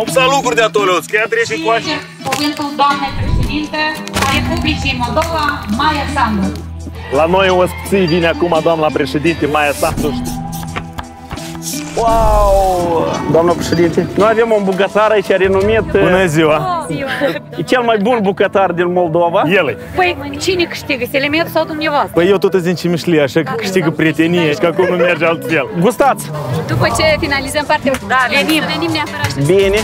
lupsa lucruri de atoleuț, că ea trece cu așa. Cuvântul doamnei președinte a Republicii Moldova, Maia Sandu. La noi ospții vine acum doamna președinte Maia Sandu. Wow! Doamna președinte, noi avem un bucătar aici renumit. Bună ziua! E cel mai bun bucătar din Moldova. El. Păi cine câștigă, Selemet sau dumneavoastră? Păi eu tot din Cimișlie, așa că câștigă prietenie și că acum nu merge altfel. Gustați! După ce finalizăm partea, da, venim neapărat. Bine!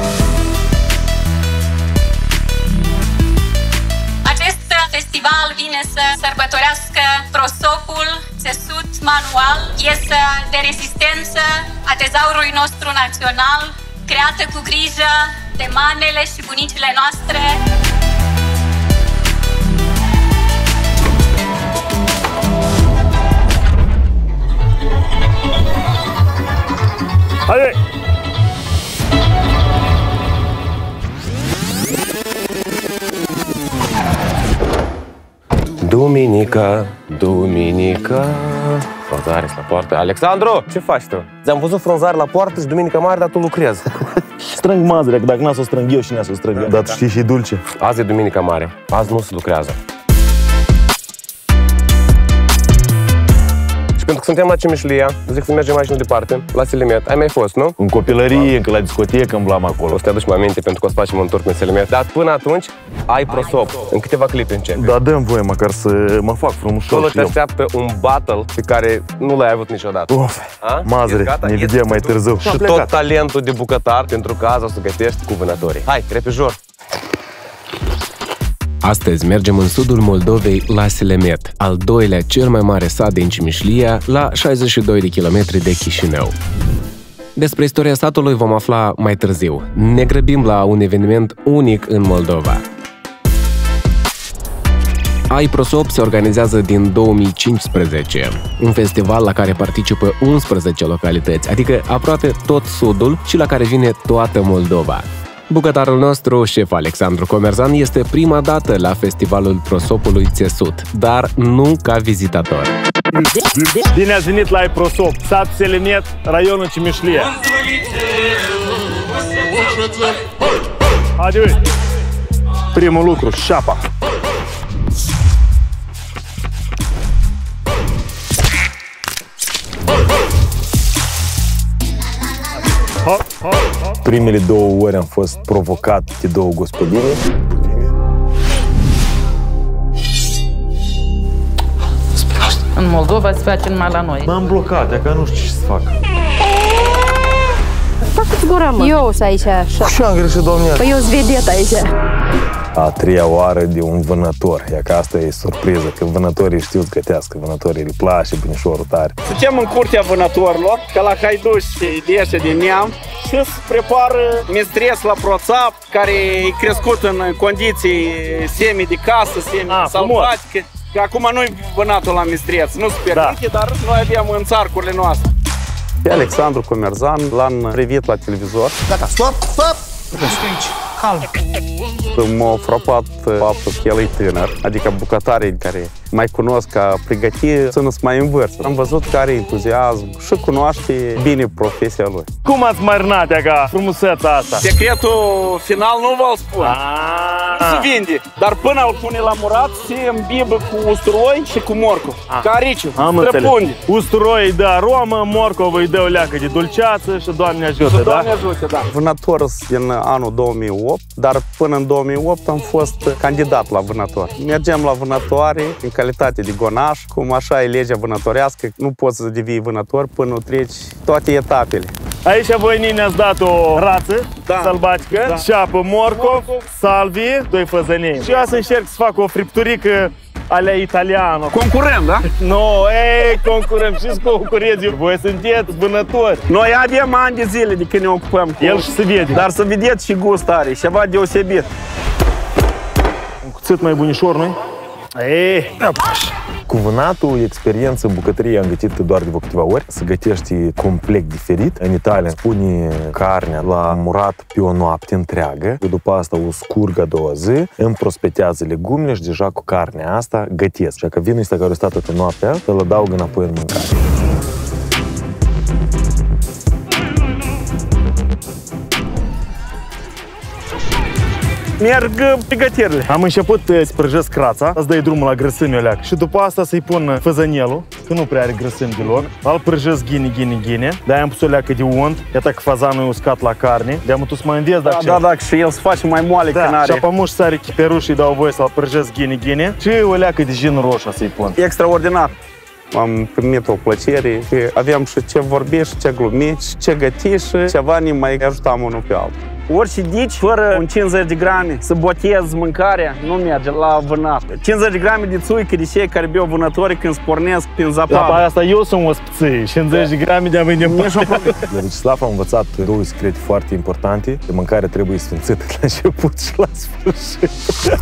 Acest festival vine să sărbătorească prosopul țesut manual, piesă de rezistență a tezaurului nostru național, creată cu grijă de mamele și bunicile noastre. Hai! Duminica, duminica, frunzare la poartă. Alexandru, ce faci tu? Ți-am văzut frunzare la poartă și duminica mare, dar tu lucrezi. Strâng mazăre, că dacă n-a să o strâng eu și n-a să o strâng eu. Dar tu știi și dulce. Azi e duminica mare, azi nu se lucrează. Și pentru că suntem la Cimișlia, zic să mergem mai și departe, la Selemet. Ai mai fost, nu? În copilărie, încă la discotecă îmblam acolo. O să te aduci aminte pentru că o să facem un tur prin Selemet. Dar până atunci, ai prosop. În câteva clipe începe. Da, dăm voie măcar să mă fac frumușor. Acolo te așteaptă un battle pe care nu l-ai avut niciodată. Of, mazăre, ne vedem mai târziu. Și tot talentul de bucătar, pentru că azi o să gătești cu vânătorii. Hai, repejor! Astăzi mergem în sudul Moldovei la Selemet, al doilea cel mai mare sat din Cimișlia, la 62 de kilometri de Chișinău. Despre istoria satului vom afla mai târziu. Ne grăbim la un eveniment unic în Moldova. Ai Prosop se organizează din 2015, un festival la care participă 11 localități, adică aproape tot sudul și la care vine toată Moldova. Bucătarul nostru, șef Alexandru Comerzan, este prima dată la festivalul prosopului țesut, dar nu ca vizitator. Bine ați venit la Ai Prosop, sat Selemet, raionul Cimișlia. Haide, primul lucru, șapa. Primele 2 ore am fost provocat de 2 gospodine. În Moldova se face numai la noi. M-am blocat, că nu știu ce să fac. Facă-ți gura, mă. Eu sunt aici așa. Și am greșit, domnule. Păi eu sunt vedet aici. A 3-a oară de un vânător. Ia că asta e surpriză, că vânătorii știu să gătească, vânătorii îi place bunișorul tare. Suntem în curtea vânătorilor, ca la haiduși de ăștia de neam, și se prepară mistreț la proțap, care e crescut în condiții semi de casă, semi sălbatice. Că acum nu-i vânatul la mistreț, nu se permite, dar noi avem în țarcurile noastre. Pe Alexandru Comerzan l-am privit la televizor. Gata, stop, stop! Calm. M-a frapat faptul că el e tânăr, adică bucătarii care mai cunosc ca pregătire să nu se mai învârsă. Am văzut că are entuziasm și cunoaște bine profesia lui. Cum ați marinat ca frumusețea asta? Secretul final nu vă-l spun. Nu se vinde, dar până îl pune la murat se îmbibă cu usturoi și cu morcov. Ca riciu, străpunde. Usturoi dă aromă, morcov îi dă o leacă de dulceață și Doamne ajută, da? Doamne ajută, da. Vânător din anul 2008, dar până în 2008 am fost candidat la vânător. Mergem la vânătoare în calitate de gonaș, cum așa e legea vânătorească, nu poți să devii vânător până nu treci toate etapele. Aici voi ne-ați dat o rață sălbatică, șapă, morcov, salvie, 2 făzănei. Și eu să încerc să fac o fripturică alea italiano. Concurent, da? Nu, concurent, știți concurenții, voi sunteți vânători. Noi avem ani de zile de când ne ocupăm cu el și se vede. Dar să vedeți și gust are, ceva deosebit. Un cuțit mai bunișor, nu-i? Cu vânatul, experiență, bucătărie am gătit doar de câteva ori. Se gătește complet diferit. În Italia pune carnea la murat pe o noapte întreagă. După asta o scurgă 2 zi, împrospetează legumele și deja cu carnea asta gătesc. Și dacă vinul ăsta care a stat toată noaptea, îl adaugă înapoi în mâncare. merg pregătirile. Am început să prăjesc crața, îți dai drumul la grăsime oleac și după asta să-i pun făzănelul, că nu prea are grăsimi deloc. Îl prăjesc ghine. De-aia am pus o leacă de unt, iată că fazanul e uscat la carne. De-am tu să mă înveți, Da, și el se face mai moale când are. Și apă sare chiperușii dau voie să-l prăjesc ghine și o leacă de gin roșu să-i pun. Extraordinar. Am primit o plăcere că aveam și ce vorbi, și ce glumi, și ce găti și ceva ne mai ajutam unul pe altul. Orice dici, fără un 50 de grame să botezi mâncarea, nu merge la vânat. 50 de grame de țuică de cei care beau vânători când spornesc prin zăpadă. Da, asta eu sunt ospăței, 50 de grame de mâine. La Vecislav am învățat două secrete foarte importante. De mâncare trebuie sfințită la început și la sfârșit.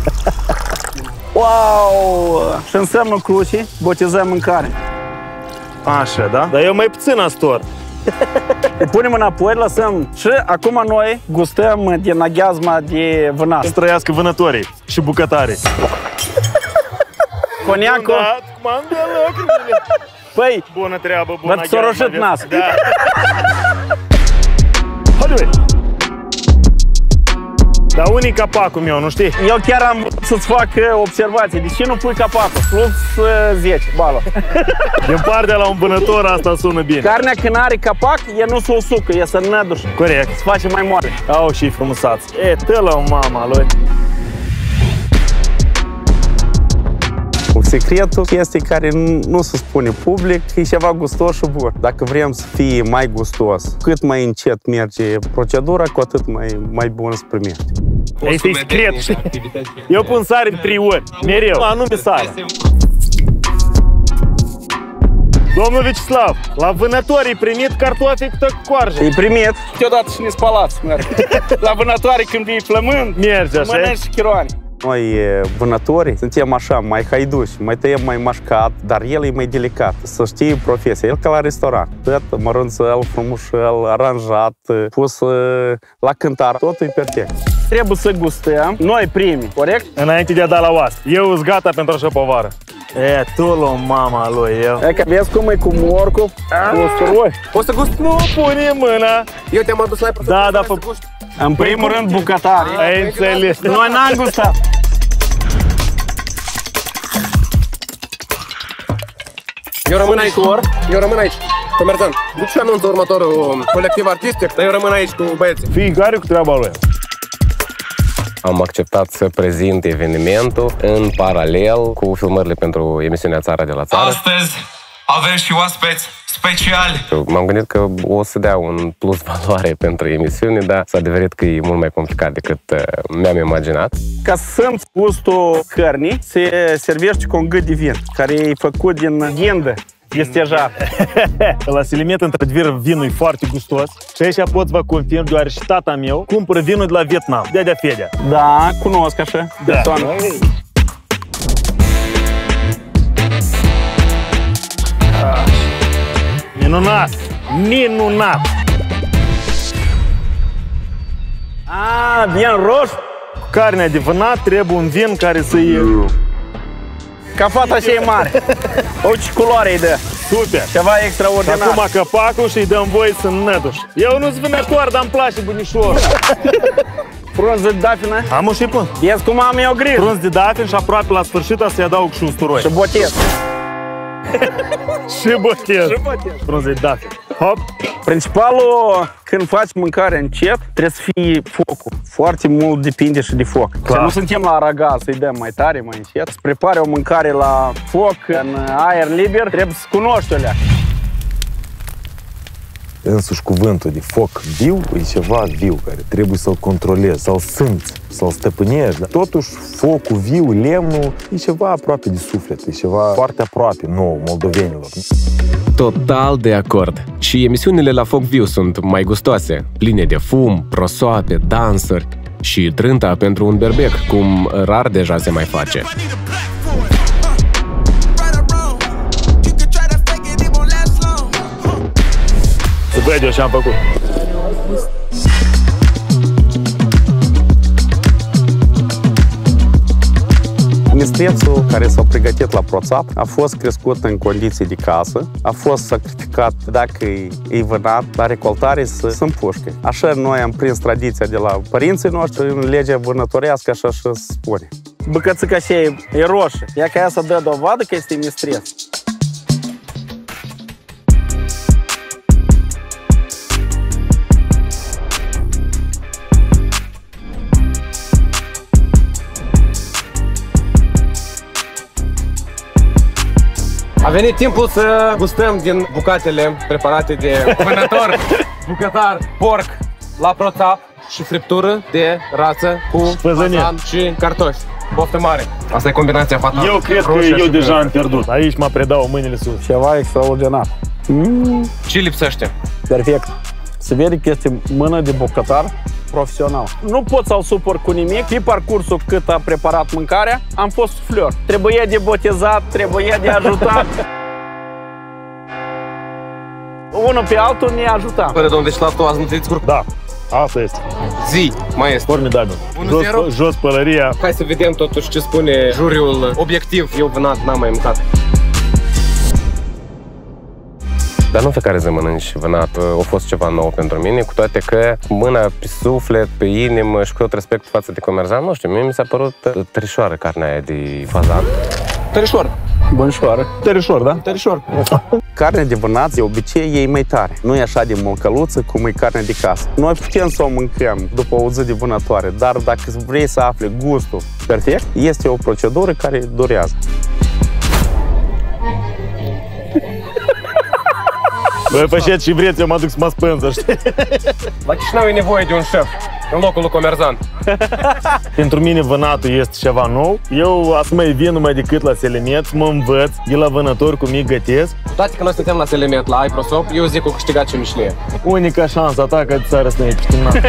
Wow! Și înseamnă cruci, botezăm mâncare. Așa, da? Dar eu mai puțin astor. Îi punem înapoi, lăsăm și acum noi gustăm din aghiazma de vânat. Să trăiască vânătorii și bucătarii. Coniacul. Cum am de lacrimile. Păi, bună treabă, bună aghiazma. V-ați soroșit nas. Da. Haide, dar unii capacul meu, nu știi? Eu chiar am să-ți fac observații. De ce nu pui capacul? Plus 10 bală. Din partea la un vânător asta sună bine. Carnea când are capac, e nu se usucă, e să năduși. Corect. Se face mai moale. Au și frumusați. E, tălă mama lui. Secretul, chestii care nu se spune public, e ceva gustos și bun. Dacă vrem să fie mai gustos, cât mai încet merge procedura, cu atât mai bun se primește. Este secret, știi? Eu pun sare 3 ori, mereu, anume sare. Domnul Vecislav, la vânătorii primit cartofi cu coarje. E primit. Câteodată și ne spalați. La vânătoare când e flămând, merge așa. Mănânci și chiroane. Noi, vânătorii, suntem așa, mai haiduși, mai tăiem mai mașcat, dar el e mai delicat. Să știi profesia, el ca la restaurant. Tot mărunțel, frumușel, aranjat, pus la cântar, totul e perfect. Trebuie să gustăm noi primi, corect? Înainte de a da la oaspe. Eu sunt gata pentru așa povară. E, tu l-o mama lui eu. E că vezi cum e cu morcov, cu usturoi. O să gust? Nu pune mâna. Eu te-am adus la Da, în primul rând bucătari. Ai înțeles. Noi n-am gustat. Eu rămân aici. Comerțant, duci și anunță următorul colectiv artistic, dar eu rămân aici cu băieții. Fiecare cu treaba lui. Am acceptat să prezint evenimentul în paralel cu filmările pentru emisiunea Țara de la Țară. Astăzi avem și oaspeți speciali. M-am gândit că o să dea un plus valoare pentru emisiune, dar s-a adeverit că e mult mai complicat decât mi-am imaginat. Ca să simți gustul cărnii, se servește cu un gât de vin, care e făcut din ghindă. Este deja. La Selimet, într-adevăr, vinul e foarte gustos. Și aici pot vă confirm, deoarece tata meu cumpără vinul de la Vietnam, Dedea Fedea. Da, cunosc așa. Da. Minunat! Minunat! Vin roșu? Carnea de vânat trebuie un vin care să-i... Ca fata și e mare. O, ce culoare îi dă. Super! Ceva extraordinar. Acum capacul și îi dăm voie să năduși. Eu nu-s vânător, dar îmi place bunișorul. Frunz de dafină? Am și pun. Vezi cum am eu grijă. Frunz de dafin și aproape la sfârșit să-i adaug și usturoi. Și botez. Și botez. Frunz de dafin. Hop. Principalul, când faci mâncare încet, trebuie să fie focul. Foarte mult depinde și de foc. Că nu suntem la aragaz să-i dăm mai tare, mai încet. Să prepare o mâncare la foc, în aer liber, trebuie să cunoști o-lea. Însuși cuvântul de foc viu e ceva viu, care trebuie să-l controlezi, să-l simți, să-l stăpânești. Totuși, focul viu, lemnul, e ceva aproape de suflet, e ceva foarte aproape nouă, moldovenilor. Total de acord. Și emisiunile la foc viu sunt mai gustoase, pline de fum, prosoape, dansuri și trânta pentru un berbec, cum rar deja se mai face. Să vede eu ce-am făcut. Mistrețul care s-a pregătit la proțap a fost crescut în condiții de casă, a fost sacrificat dacă e vânat la recoltare să împușcă. Așa noi am prins tradiția de la părinții noștri, în legea vânătorească așa și spune. Bucățica așa e roșie, ea ca ea să dă dovadă că este mistreț. A venit timpul să gustăm din bucatele preparate de vânător, bucătar, porc la proțap și friptură de rață cu fazan și cartofi. Poftă mare! Asta e combinația fatală. Eu cred că eu deja am pierdut. Aici mă predau mâinile sus. Ceva extraordinar. Ce lipsește? Perfect. Se vede că este mână de bucătar profesional. Nu pot să-l supăr cu nimic. Pe parcursul cât a preparat mâncarea, am fost suflor. Trebuia de botezat, trebuia de ajutat. Unul pe altul ne ajuta. Fără domn, deci la tu azi nu te descurc? Da, asta este. Zi, maestru. Formidabil. Jos pălăria. Hai să vedem totuși ce spune juriul obiectiv. Eu vânat n-am mai mâncat. Dar nu fiecare zi mănânci vânat. A fost ceva nou pentru mine, cu toate că mâna pe suflet, pe inimă și cu tot respect față de comerciant, nu știu, mie mi s-a părut tărișoară carnea aia de fazan. Tărișoară. Bunșoară. Tărișor, da? Tărișor. Carnea de vânat, de obicei, e mai tare. Nu e așa de mălcăluță cum e carnea de casă. Noi putem să o mâncăm după o zi de vânătoare, dar dacă vrei să afli gustul perfect, este o procedură care durează. Bă, faceți și vreți, eu mă duc să mă spânză, știi? La Chișinău e nevoie de un șef în locul lui comerciant. Pentru mine vânatul este ceva nou. Eu să mai vin numai decât la Selemet, mă învăț de la vânători cum îi gătesc. Cu toate că noi suntem la Selemet, la iProsop, eu zic că o câștigat ce Michelin. Unica șansă ta ca de țară să ne iei.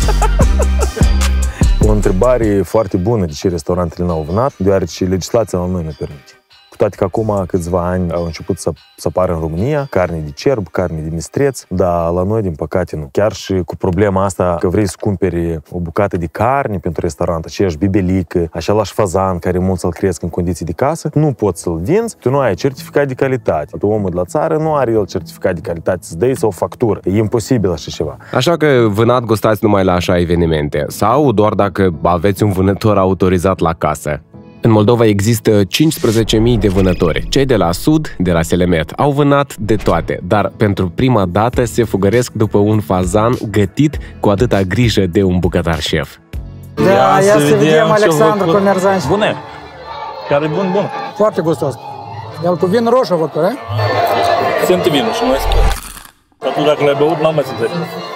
O întrebare foarte bună de ce restaurantele n-au vânat, deoarece legislația la noi ne permite. Cu toate că acum câțiva ani au început să apară în România carne de cerb, carne de mistreț, dar la noi, din păcate, nu. Chiar și cu problema asta că vrei să cumperi o bucată de carne pentru restaurant, aceeași bibelică, același fazan care mulți îl cresc în condiții de casă, nu poți să-l vinzi, tu nu ai certificat de calitate. Omul de la țară nu are el certificat de calitate, să dai sau o factură. E imposibil așa ceva. Așa că vânat gustați numai la așa evenimente sau doar dacă aveți un vânător autorizat la casă. În Moldova există 15.000 de vânători. Cei de la sud, de la Selemet, au vânat de toate, dar pentru prima dată se fugăresc după un fazan gătit cu atâta grijă de un bucătar șef. Da, ia să vedem Alexandru Comerzan. Bune. Care e bun, bun. Foarte gustos. El cu vin roșu, văd că, Sunt vinul și nu este. Atunci dacă l-ai băut, n-am mai simțit.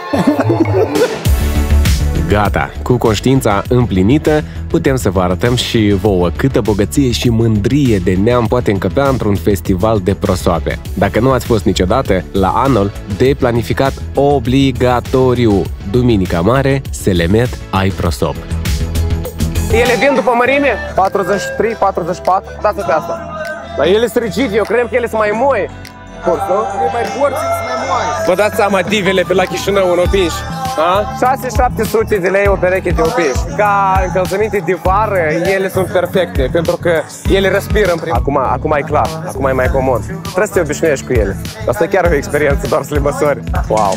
Gata, cu conștiința împlinită, putem să vă arătăm și vouă câtă bogăție și mândrie de neam poate încăpea într-un festival de prosoape. Dacă nu ați fost niciodată, la anul de planificat obligatoriu, Duminica Mare, Selemet, iProsop. Ele vin după mărime? 43, 44, dați-o pe asta. Dar ele sunt rigide, eu cred că ele sunt mai moi. Porți, nu? e mai porți, mai moale. Vă dați seama divele pe la Chișinău în Opinși? 6-700 de lei o pereche de opiși. Ca încălțăminte de vară, ele sunt perfecte, pentru că ele respiră în primul. Acum e clar, acum e mai comod. Trebuie să te obișnuiești cu ele. Asta chiar e o experiență, doar să le măsori. Wow!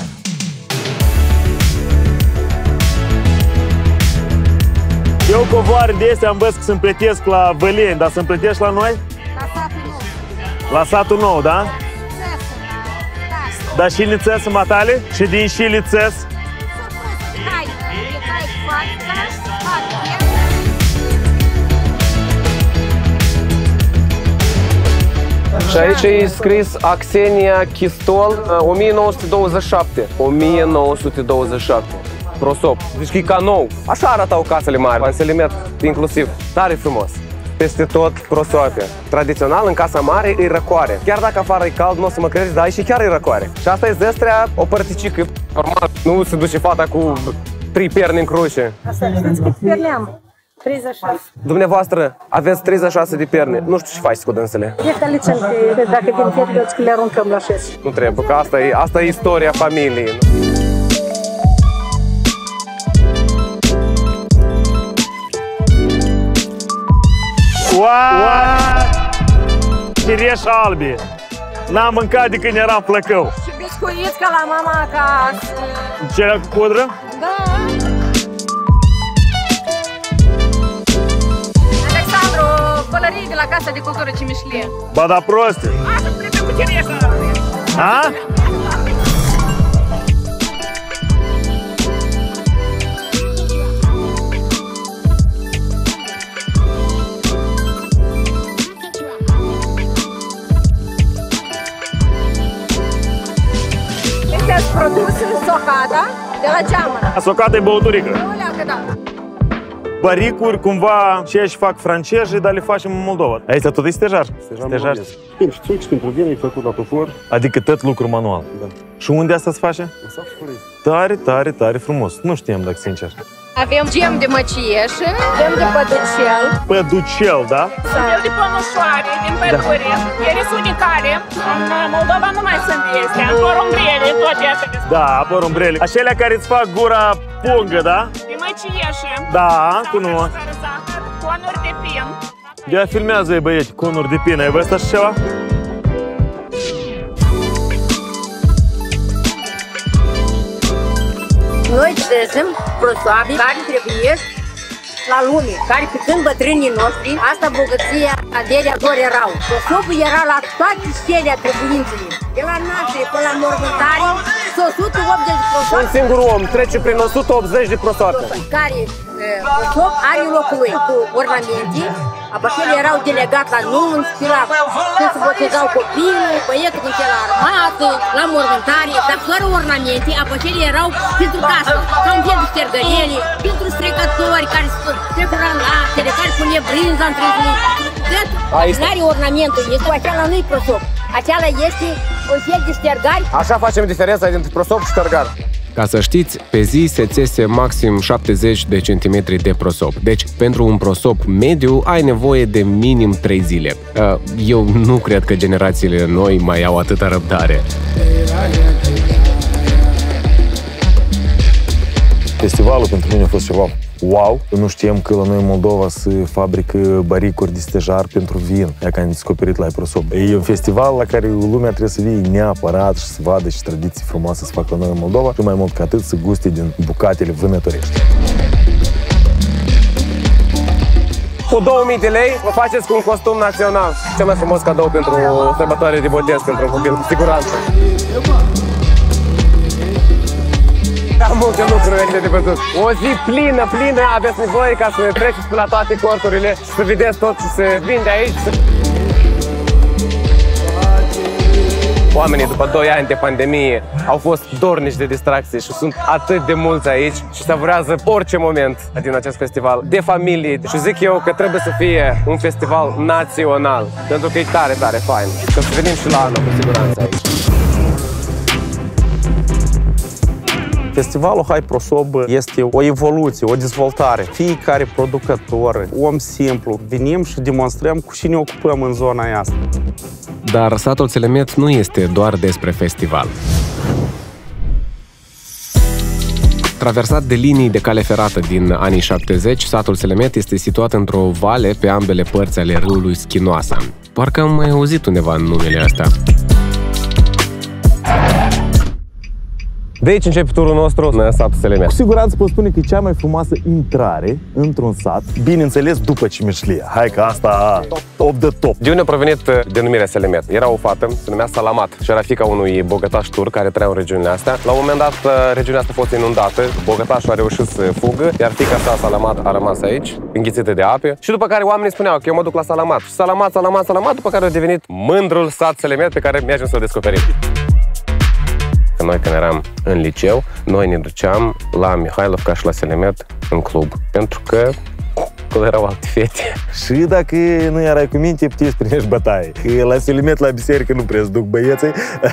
Eu covoare de astea am văzut că se împletesc la Văleni, dar se împletești la noi? La satul nou. La satul nou, da? Dar și lițes în matale? Și din și lițes? Și aici e scris Axenia Chistol 1927. 1927. Prosop. Deci că e ca nou. Așa arătau casele mari, în Selemet inclusiv. Tare frumos. Peste tot prosoape. Tradițional, în casa mare e răcoare. Chiar dacă afară e cald, nu o să mă credeți, dar aici chiar e răcoare. Și asta e zestrea, o părticică. Normal, nu se duce fata cu 3 perni în cruce. Asta, știți cât perni am? 36. Dumneavoastră, aveți 36 de perni. Nu știu ce faci cu dânsele. E ca licent, dacă din fiecare că le aruncăm la șes. Nu trebuie, că asta e istoria familiei. Cireș albi. N-am mâncat de când eram Plăcău. Și biscuiți ca la mama acasă. Ce cu pudră? Da. Alexandru, pălării de la Casa de Cultură Cimișlie. Ba da proste. Așa, plecăm cu cireșa. A? Este produs socada de la geamănă. Socada e băuturică. Da. Baricuri, cumva, și aici fac francezi, dar le facem în Moldova. Aici tot e stejar. Stejar. Și țuici pentru vine, e făcut la tofor. Adică tot lucru manual. Da. Și unde asta se face? Tare, tare, tare frumos. Nu știam, dacă sincer. Avem gem de măcieșă, gem de păducel. Păducel, da? Fel de pănușoare din pădure. Ele sunt unicare. În Moldova nu mai sunt astea. Porumbrele, toate astea. Da, porumbrele. Acelea care îți fac gura pungă, da? De măcieșă. Da, cunosc. Conuri de pin. Ia filmează-i, băieți, conuri de pin. Ai văzut așa ceva? Noi tezem prosoabe care trebuie la lume, care pe când bătrânii noștri, asta bogăția aderea doar erau. Prosopul era la toate stele trebuințele. De la naștere până la mormântare, 180 de prosoape. Un singur om trece prin 180 de prosoape. Care prosop are locul lui cu ornamente. Abașele erau delegați la nunți, la când se botezau copilul, băietul când la armată, la mormântare, dar fără ornamente, abașele erau pentru casă, ca un fel de ștergăriele, pentru strecători care strecura laptele, care pune brânza între zi. Nu are ornamentul, este cu aceala nu-i prosop. Aceala este un fel de ștergari. Așa facem diferența dintre prosop și ștergar. Ca să știți, pe zi se țese maxim 70 de centimetri de prosop. Deci, pentru un prosop mediu, ai nevoie de minim 3 zile. Eu nu cred că generațiile noi mai au atâta răbdare. Festivalul pentru mine a fost ceva wow. Nu știam că la noi în Moldova se fabrică baricuri de stejar pentru vin. Ea că am descoperit la prosop. E un festival la care lumea trebuie să vie neapărat și să vadă și tradiții frumoase să facă la noi în Moldova și mai mult ca atât să guste din bucatele vânătorești. Cu 2000 de lei vă faceți cu un costum național. Cel mai frumos cadou pentru o sărbătoare de botez pentru un copil, cu siguranță. Am multe lucruri de văzut. O zi plină aveți nevoie ca să treceți pe la toate corturile, să vedeți tot ce se vinde aici. Oamenii după 2 ani de pandemie au fost dornici de distracție și sunt atât de mulți aici și savurează orice moment din acest festival de familie. Și zic eu că trebuie să fie un festival național, pentru că e tare, tare fain. Că să venim și la anul cu siguranță aici. Festivalul Hai Prosop este o evoluție, o dezvoltare. Fiecare producător, om simplu, venim și demonstrăm cu ce ne ocupăm în zona asta. Dar satul Țelemet nu este doar despre festival. Traversat de linii de cale ferată din anii 70, satul Țelemet este situat într-o vale pe ambele părți ale râului Schinoasa. Parcă am mai auzit undeva numele astea. De aici începe turul nostru în satul Țelemet. Cu siguranță pot spune că e cea mai frumoasă intrare într-un sat. Bineînțeles, după Cimișlie. Hai că asta top de top. De unde a provenit denumirea Țelemet? Era o fată, se numea Salamat și era fiica unui bogătaș turc care trăia în regiunile astea. La un moment dat, regiunea asta a fost inundată, bogătașul a reușit să fugă, iar fiica sa, Salamat, a rămas aici, înghițită de ape. Și după care oamenii spuneau că eu mă duc la Salamat. Salamat, după care a devenit mândrul sat Țelemet pe care mi-a să-l descoperim. Noi când eram în liceu, noi ne duceam la Mihailovca și la Țelemet în club, pentru că acolo erau alte fete. Și dacă nu erai cu minte, puteai să primești bătaie. Că la Țelemet, la biserică, nu prea se duc băieții.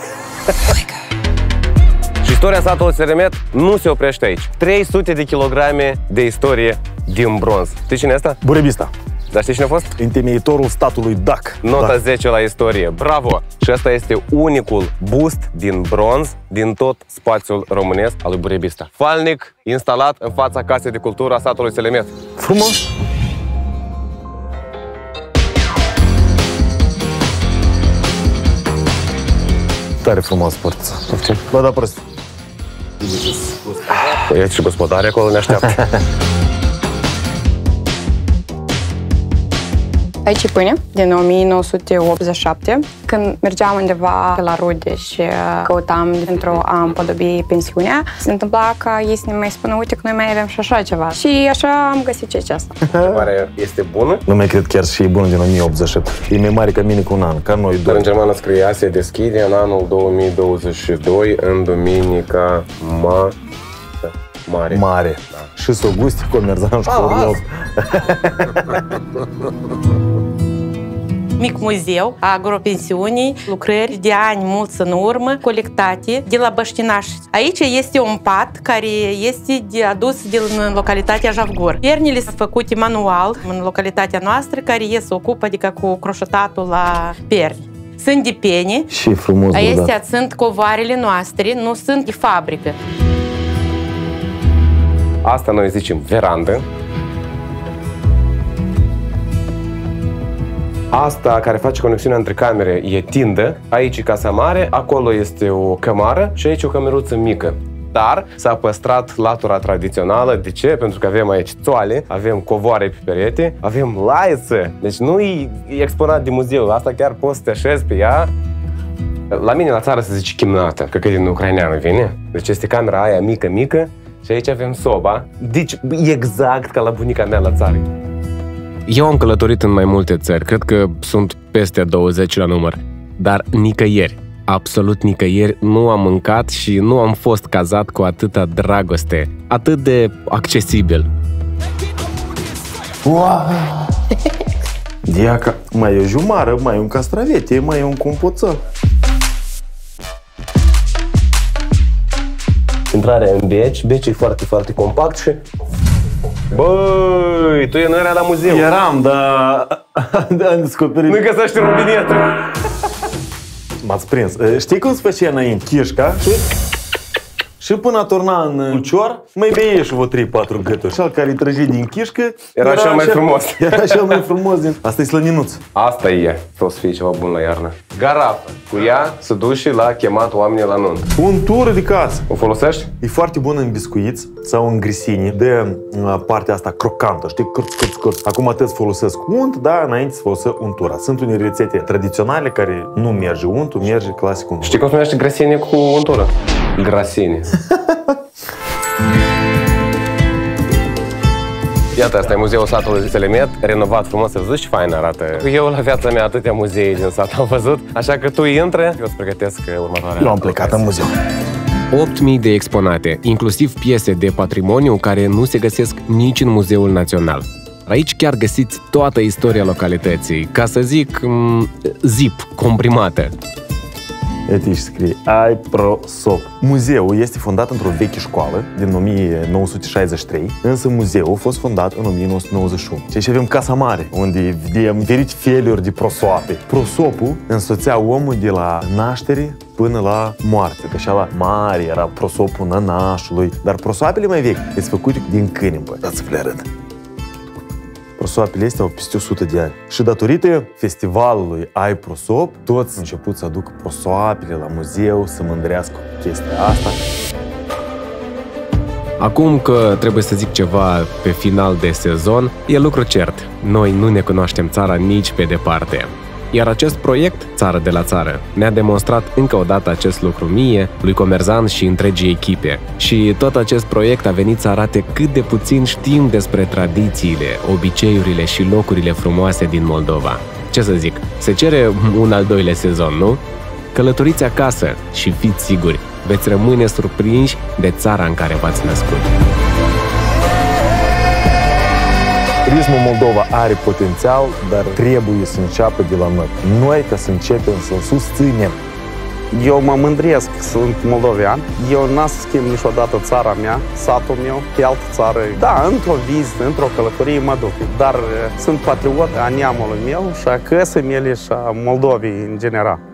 Și istoria satului Țelemet nu se oprește aici. 300 de kilograme de istorie din bronz. Știi cine e asta? Burebista. Dar știi cine a fost? Întemeitorul statului Dac. Nota 10 la istorie. Bravo! Și ăsta este unicul bust din bronz din tot spațiul românesc al lui Burebista. Falnic instalat în fața Casei de Cultură a satului Țelemet. Frumos! Tare frumos portiță. Poftim. Bă, da, prost. Ești și gospodare acolo, ne așteaptă. Aici e pâine, din 1987, când mergeam undeva la rude și căutam pentru a împodobi pensiunea, se întâmpla ca ei să ne mai spună, uite că noi mai avem și așa ceva. Și așa am găsit ce asta. Întrebarea este bună? Nu mai cred chiar și e bună din 1987. E mai mare ca mine cu un an, ca noi Dar doi. în germană scrie se deschide în anul 2022 în duminica mare. Mare. Da. Și Sogusti, Comerzan și Cornov. Mic muzeu a agropensiunii, lucrări de ani mulți în urmă, colectate de la băștinași. Aici este un pat care este adus din localitatea Javgor. Pernile sunt făcute manual în localitatea noastră, care se ocupă adică cu croșetatul la perni. Sunt de pene. Și frumos. Astea sunt covoarele noastre, nu sunt de fabrică. Asta noi zicem verandă. Asta care face conexiunea între camere e tindă. Aici e casa mare, acolo este o cămară și aici o cameruță mică. Dar s-a păstrat latura tradițională. De ce? Pentru că avem aici toale, avem covoare pe perete, avem laiță. Deci nu e exponat de muzeu. Asta chiar poți să te așezi pe ea. La mine la țară se zice chimnată, că din ucraineană vine. Deci este camera aia mică și aici avem soba. Deci exact ca la bunica mea la țară. Eu am călătorit în mai multe țări, cred că sunt peste 20 la număr, dar nicăieri, absolut nicăieri, nu am mâncat și nu am fost cazat cu atâta dragoste, atât de accesibil. Wow! Diaca, mai e o jumară, mai e un castravete, mai e un compoțăl. Intrarea în Beci e foarte, foarte compact și... Băi, tu nu era la muzeu. Eram, dar am descoperit. Nu găsești robinetul. M-ați prins. Știi cum se făcea înainte? Chișca și până a turna în ulcior, mai beie și vreo 3-4 gâturi. Și al care îi trăge din chișcă era cel mai frumos. Era cel mai frumos din... Asta e slăninuț. Asta e. O să fie ceva bun la iarnă. Garafă. Cu ea se duce la chemat oamenii la nuntă. Un tur de casă. O folosești? E foarte bun în biscuiți sau în grisini de partea asta crocantă. Știi? Cârț. Acum atât folosesc unt, dar înainte să folosesc untura. Sunt unele rețete tradiționale care nu merge untul, merge clasic untul. Știi cum se numește grăsenie cu untură? Grasenie. Iată, asta e muzeul satului Selemet, renovat frumos, să zici, fain arată. Eu la viața mea atâtea muzee din sat am văzut, așa că tu intră, eu îți pregătesc următoarea. Eu am plecat în muzeu. 8.000 de exponate, inclusiv piese de patrimoniu care nu se găsesc nici în Muzeul Național. Aici chiar găsiți toată istoria localității, ca să zic, zip, comprimată. Uite și scrie AIPROSOP. Muzeul este fondat într-o veche școală din 1963, însă muzeul a fost fondat în 1991. Și aici avem Casa Mare, unde vedem diferite feluri de prosoape. Prosopul însoțea omul de la naștere până la moarte. Deci la mare era prosopul nănașului, dar prosoapele mai vechi sunt făcute din câini. Dați-vă le arăt. Prosoapele astea au peste 100 de ani. Și datorită festivalului AIPROSOP, toți au început să aducă prosoapele la muzeu, să mândrească cu chestia asta. Acum că trebuie să zic ceva pe final de sezon, e lucru cert. Noi nu ne cunoaștem țara nici pe departe. Iar acest proiect, Țară de la Țară, ne-a demonstrat încă o dată acest lucru mie, lui Comerzan și întregii echipe. Și tot acest proiect a venit să arate cât de puțin știm despre tradițiile, obiceiurile și locurile frumoase din Moldova. Ce să zic, se cere un al doilea sezon, nu? Călătoriți acasă și fiți siguri, veți rămâne surprinși de țara în care v-ați născut. Turismul Moldova are potențial, dar trebuie să înceapă de la noi. Noi, ca să începem să-l susținem. Eu mă mândresc, sunt moldovean. Eu n-am să schimb niciodată țara mea, satul meu, pe altă țară. Da, într-o vizită, într-o călătorie mă duc, dar sunt patriot a neamului meu și a căsii mele și a Moldovei în general.